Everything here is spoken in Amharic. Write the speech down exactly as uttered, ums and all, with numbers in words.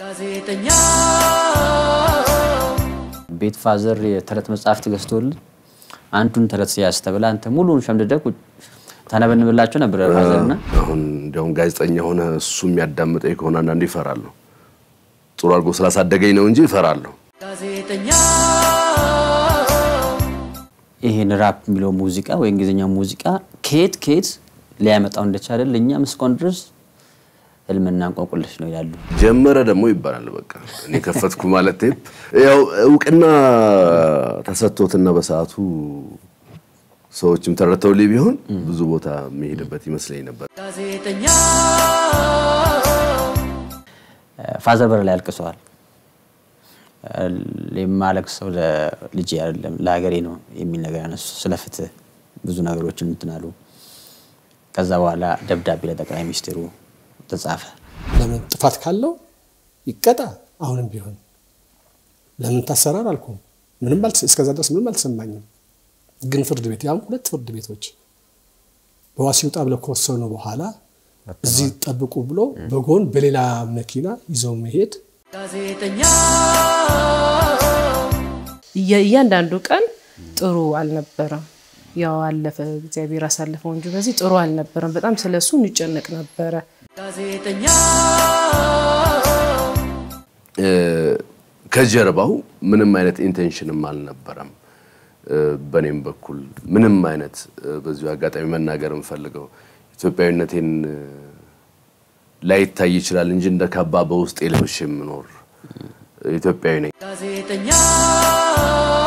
ቤት ፋዘር የተረት መጽሐፍት ገዝቶል አንቱን ተረት ሲያስተብላ አንተ ሙሉን ሸምደደቁ ታነበንብላችሁ ነበር ፋዘርና አሁን እንደውም ጋዜጠኛ ሆነ እሱ የሚያዳምጠኝ ከሆነ አንዳንዴ ይፈራል ጥሩ አልጎ ስላሳደገኝ ነው እንጂ ይፈራል ጋዜጠኛ ይሄን ራፕ ሚለው ሙዚቃ ወይ እንግሊዘኛ ሙዚቃ ኬት ኬት ሊያመጣው እንደቻለ ለኛም እስኮን ድረስ ህልምና እንቆቅልሽ ነው ያሉ ጀመረ ደግሞ ይባላል በቃ እኔ ከፈትኩ ማለት ቴፕ ያው እውቅና ተሰጥቶትና በሰዓቱ ሰዎችም ተረተውልኝ ቢሆን ብዙ ቦታ መሄድበት ይመስለኝ ነበር ጋዜጠኛ ፋዘር በር ላይ አልቅሰዋል ለማለቅሰው ለልጅ አይደለም ለሀገሬ ነው የሚል ነገር ያነሱ ስለፍትህ ብዙ ነገሮችን እንትናሉ ከዛ በኋላ ደብዳቤ ለጠቅላይ ሚኒስትሩ ተጻፈ ለምን ጥፋት ካለው ይቀጣ አሁንም ቢሆን ለምን ታሰራር አልኩም ምንም ማለት እስከዛ ድረስ ምንም አልሰማኝም ግን ፍርድ ቤት ያው ሁለት ፍርድ ቤቶች በዋሲው ጣብለ ኮርሶ ነው በኋላ እዚህ ጠብቁ ብሎ በጎን በሌላ መኪና ይዘው መሄድ ጋዜጠኛ ያንዳንዱ ቀን ጥሩ አልነበረም ያው አለፈ እግዚአብሔር አሳልፈው እንጂ በዚህ ጥሩ አልነበረም በጣም ስለሱ እንጨነቅ ነበር ጋዜጠኛ ከጀርባው ምንም አይነት ኢንቴንሽንም አልነበረም በኔም በኩል ምንም አይነት በዚሁ አጋጣሚ መናገር እንፈልገው ኢትዮጵያዊነቴን ላይታይ ይችላል እንጂ እንደካባ በውስጥ የለብሽም ኖር ኢትዮጵያዊ ነኝ ጋዜጠኛ